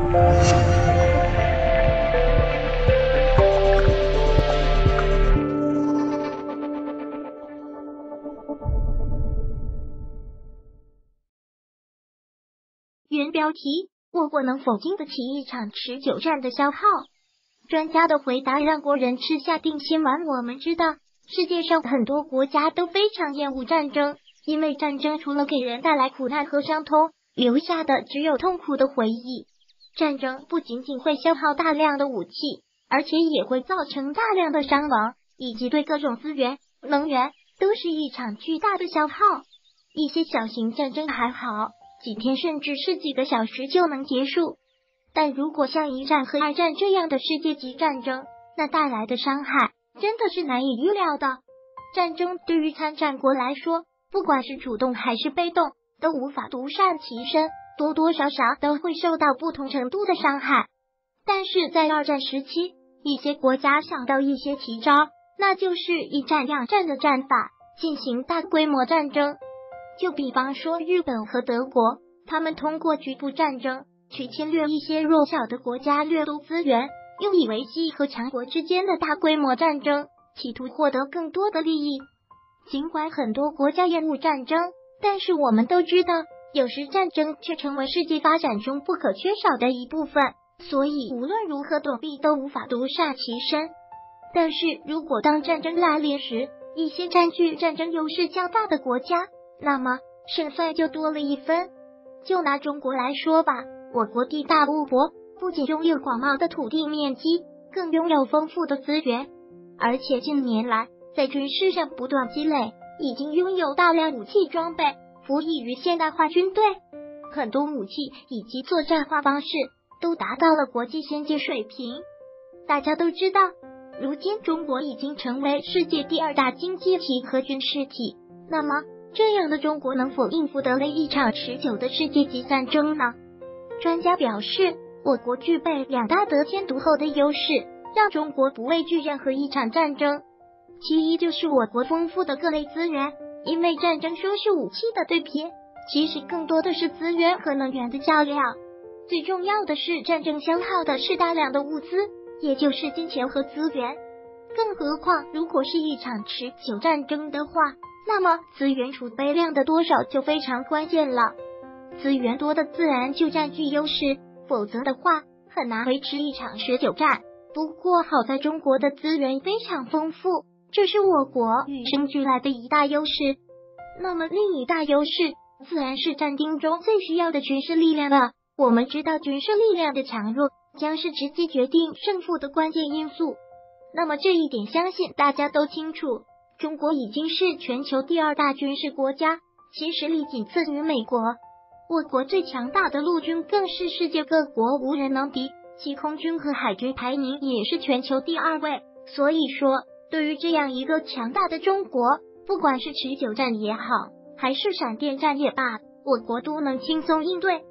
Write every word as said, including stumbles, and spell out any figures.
原标题：我国能否经得起一场持久战的消耗？专家的回答让国人吃下定心丸。我们知道，世界上很多国家都非常厌恶战争，因为战争除了给人带来苦难和伤痛，留下的只有痛苦的回忆。战争不仅仅会消耗大量的武器，而且也会造成大量的伤亡，以及对各种资源、能源都是一场巨大的消耗。一些小型战争还好，几天甚至是几个小时就能结束，但如果像一战和二战这样的世界级战争，那带来的伤害真的是难以预料的。战争对于参战国来说，不管是主动还是被动，都无法独善其身，多多少少都会受到不同程度的伤害。但是在二战时期，一些国家想到一些奇招，那就是一战两战的战法，进行大规模战争。就比方说日本和德国，他们通过局部战争去侵略一些弱小的国家，掠夺资源，用以维系和强国之间的大规模战争，企图获得更多的利益。尽管很多国家厌恶战争，但是我们都知道，有时战争却成为世界发展中不可缺少的一部分，所以无论如何躲避都无法独善其身。但是如果当战争来临时，一些占据战争优势较大的国家，那么胜算就多了一分。就拿中国来说吧，我国地大物博，不仅拥有广袤的土地面积，更拥有丰富的资源，而且近年来在军事上不断积累，已经拥有大量武器装备，服役于现代化军队，很多武器以及作战化方式都达到了国际先进水平。大家都知道，如今中国已经成为世界第二大经济体和军事体，那么这样的中国能否应付得了一场持久的世界级战争呢？专家表示，我国具备两大得天独厚的优势，让中国不畏惧任何一场战争。其一就是我国丰富的各类资源，因为战争说是武器的对比，其实更多的是资源和能源的较量。最重要的是，战争消耗的是大量的物资，也就是金钱和资源。更何况，如果是一场持久战争的话，那么资源储备量的多少就非常关键了。资源多的自然就占据优势，否则的话很难维持一场持久战。不过好在中国的资源非常丰富，这是我国与生俱来的一大优势。那么另一大优势自然是战争中最需要的军事力量了。我们知道军事力量的强弱将是直接决定胜负的关键因素，那么这一点相信大家都清楚。中国已经是全球第二大军事国家，其实力仅次于美国。我国最强大的陆军更是世界各国无人能敌，其空军和海军排名也是全球第二位。所以说，对于这样一个强大的中国，不管是持久战也好，还是闪电战也罢，我国都能轻松应对。